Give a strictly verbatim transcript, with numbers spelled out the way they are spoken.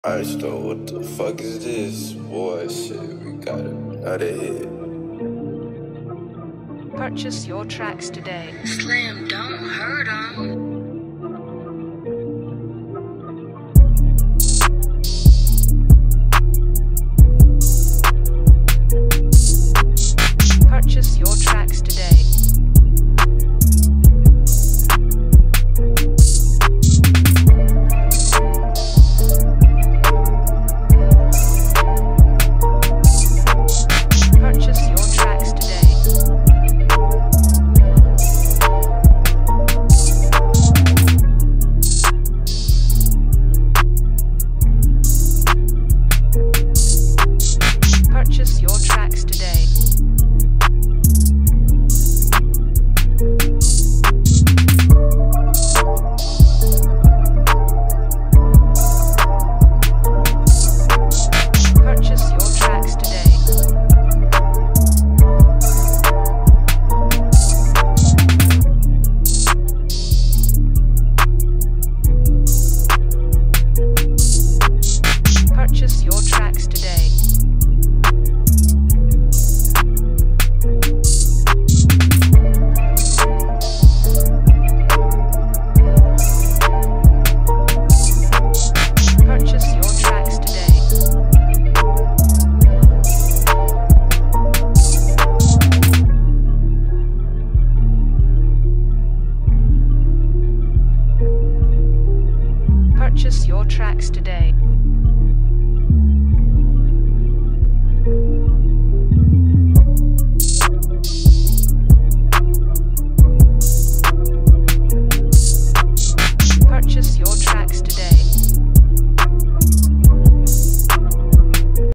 Alright, so what the fuck is this? Boy, shit, we got another hit. Purchase your tracks today. Slim, don't hurt 'em.